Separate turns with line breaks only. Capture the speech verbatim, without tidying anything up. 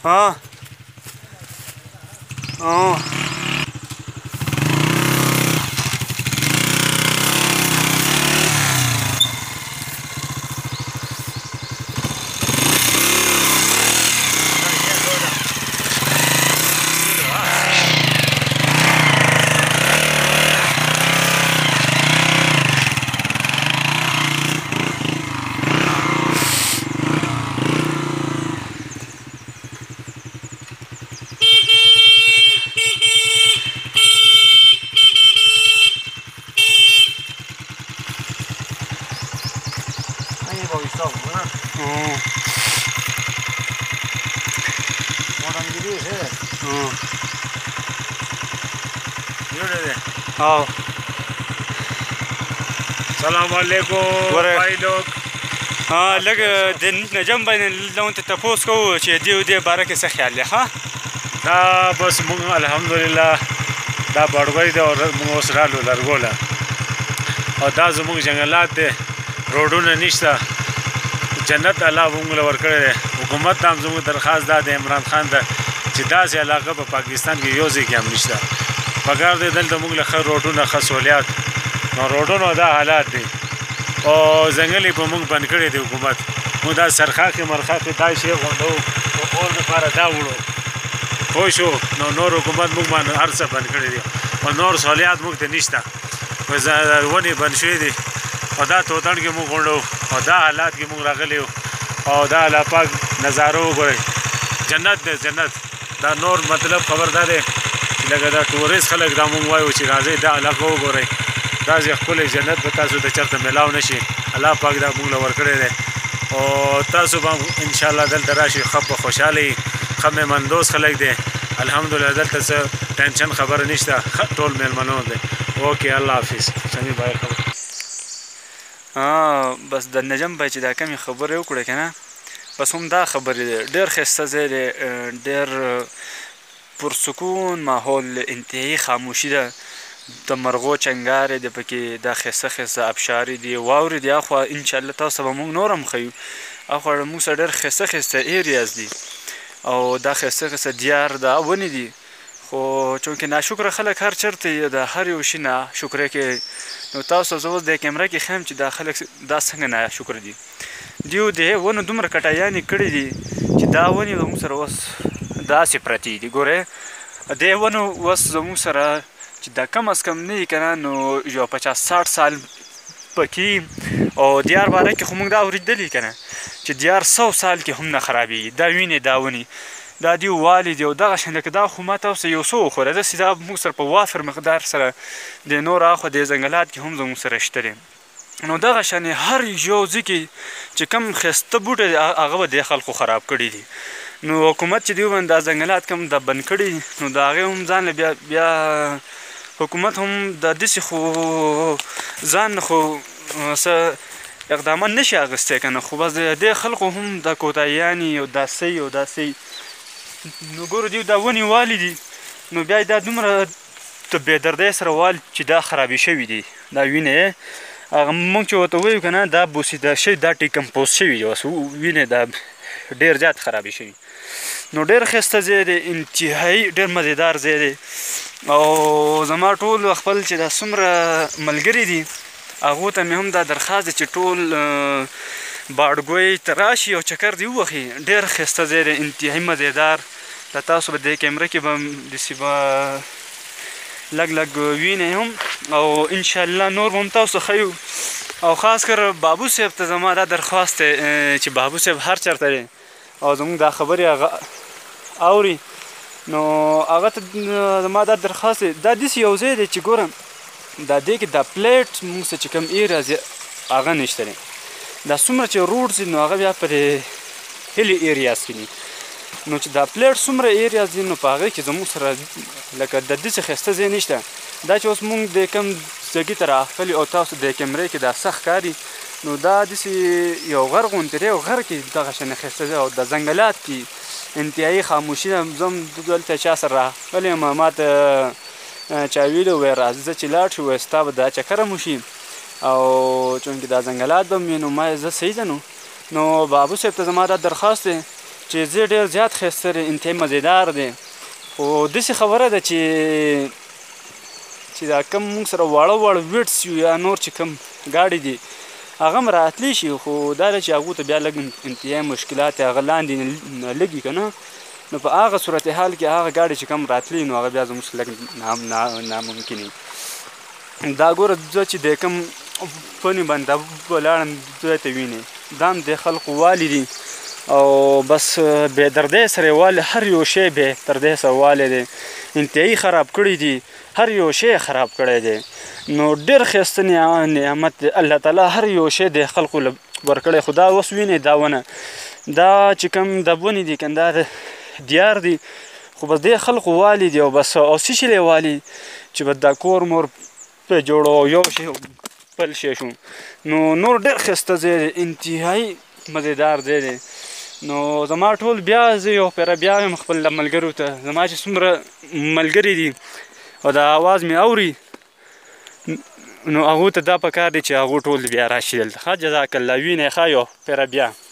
ها اه اه
السلام علیکم بھائی لوگ
ها لږ د نجم باندې لون ته تپوس کوو چې دې دې باره کې څه خیال دی ها
دا بس موږ الحمدلله دا بړګوی دی او موږ اوس رالو لرګوله او دا زموږ جنګلات دی روډونه نشته جنت الله موږ له ورکړی دی حکومت ته هم زموږ درخواست دا د عمران خان ته چې داسې علاقه په پاکستان کې یو ځای کې هم نشته پکار دی دلته موږ له ښه روډونه ښه سہولیات نو روډونو دا حالات دی او ځنګل یې په موږ بند کړی دی حکومت موږ دا سرخاقې مرخاقې دا شی غونډو او اور دپاره دا وړو پوه شو نو نور حکومت موږ باندې هر څه بند کړی دی او نور سہولیات موږ ته نشته ونې بند شوي دي او دا توتڼ کې موږ غونډو او دا حالات کې موږ راغلي او دا الله پاک نظاره وګورئ جنت دی جنت دا نور مطلب خبر دا دی چې لکه دا ټوریست خلک دا موږ وایو چې راځئ دا علاقه وګورئ داسې ښکلی جنت به تاسو ته چېرته میلاو نه شي الله پاک دا موږ له ورکړی دی او تاسو به انشاءالله دلته راشئ ښه په خوشحاله یي ښه میلمندوست خلک دی الحمدلله دلته څه ټینشن خبره نشته ټول میلمنو دی اوکې الله حافظ سمي بای خبر
ها بس د نجم بای چې دا کمې خبرې وکړې که نه بس هم دا خبرې دی ډېر ښایسته ځای دی ډېر پرسکون ماحول انتهایي خاموشي ده د مرغو چنګارې دی پکې دا ښایسته ښایسته ابشارې دي واورې دي اخوا انشاءالله تاسو به موږ نور هم ښیو اخوا موږ سره ډېر ښایسته ښایسته ایریاز دي او دا ښایسته ښایسته دیار دا ونې دي خو چونکې ناشکره خلک هر چېرته د هر یو شي ناشکرۍ کوي نو تاسو زه اوس د کیمره کې ښیم چې دا خلک دا څنګه ناشکره دي دیو د ونو دومره کټایانې کړي دي چې دا ونې زموږ سره اوس داسې پرتې دي ګورئ دې ونو اوس زموږ سره چې دا کم از کم نه وي که نه نو یو پچاس ساټ سال پکې او دیار باره کې خو موږ دا اورېدلي که نه چې دیار سو سال کې هم نه خرابېږي دا وینې دا ونې دا دیو والي دي او دغه شان لکه دا خو ما تاسو یو څه وخوره داسې دا موږ سره په وافر مقدار سره د نور اخوا د ځنګلات کې هم زموږ سره شته دی نو دغه شانې هر یو ځای کې چې کم ښایسته بوټی دی هغه به دې خلکو خراب کړي دي نو حکومت چې دوی باندې دا ځنګلات کم دا بند کړي نو د هغې هم ځان له بیا بیا حکومت هم د داسې خو ځان خو څه اقدامات نشي اخیستی که نه خو بس د دې خلکو هم دا کوتاهیانې او دا سی او دا سی نو ګورو دوی دا ونې والي دي نو بیا دا دومره د بېدردۍ سره وال چې دا خرابې شوي دي دا وینې هغه موږ چې ورته وایو که نه دا بوسیده شوي دا ټیکمپوز شوي دي اوس وینې دا ډېر زیات خرابې شوي نو ډېر ښایسته ځای دی انتهایي ډېر مزېدار ځای دی او زما ټول خپل چې دا څومره ملګري دي هغو ته مې هم دا درخواست دی چې ټول باړګوی ته راشي او چکر دې ووهي ډېر ښایسته ځای دی انتهایي مزېدار د تاسو به دې کیمره کې به داسې به لږ لږ وینئ هم او انشاءالله نور به هم تاسو ښیو او خاص کر بابو صاحب ته زما دا درخواست دی چې بابو صاحب هر چېرته دی او زموږ دا خبرې هغه اوري نو هغه ته زما دا درخواست دی دا داسې یو ځای دی چې ګورم دا دې کې دا پلیټ موږ څه چې کوم ایریاز هغه نشته دی دا څومره چې روډز دي نو هغه بیا په دې هیلي ایریاز کې دي نو چې دا پلیټ څومره ایریاز دي نو په هغې کې زموږ سره لکه د داسې ښایسته ځای نشته دا چې اوس موږ د کوم ځګي ته راغلي او تاسو د کیمرې کې دا څه ښکاري نو دا داسې یو غر غوندې دی او غر کې دغه شانې ښایسته ځای او د ځنګلات کې انتهایي خاموشي ده زه هم دلته چا سره راغلی یم ما ته چا ویلي وویل راځه زه چې لاړ شو وایي ستا به دا چکر هم وشي او چونکې دا ځنګلات به هم وي نو ما زه صحیح ده نو نو بابو صاحب ته زما دا درخواست دی چې ځای ډېر زیات ښایسته دی، انتهایي مزېدار دی. خو داسې خبره ده چې چې دا کوم موږ سره واړه واړه ویټس یو یا نور چې کوم ګاډي دي هغه هم راتلی شي، خو دا ده چې هغو ته بیا لږ انتهایي مشکلات هغه لاندې نه لګي که نه، نو په هغه صورتحال کې هغه ګاډي چې کوم راتلی نو هغه بیا زموږ لږ ناممکن وي. دا ګوره زه چې د کوم پنې باندې دا ولاړم ځای ته وینې دا هم د خلقو والي دي او بس بې دردۍ سره یې والي، هر یو شی بې دردۍ سره والی دی، انتهایي خراب کړي دي، هر یو شی خراب کړی دی. نو ډېر ښایسته نعمت دی الله تعالی هر یو شی د خلقو له ورکړی. خو دا اوس وینې دا ونه دا چې کوم دا ونې دي که دا دیار دي خو بس دې خلقو والي دي او بس او څه شي والي چې بس دا کور مور په جوړو او یو شی بل شی شو. نو نور ډېر ښایسته ځای دی، انتهایي مزېدار ځای دی. نو زما ټول بیا زه یو پیره بیا یم خپل ملګرو ته، زما چې څومره ملګري دي او دا اواز مې اوري نو هغو ته دا پکار دی چې هغو ټول بیا راشي دلته. ښه جزاک الله. وینئ ښه یو پیره بیا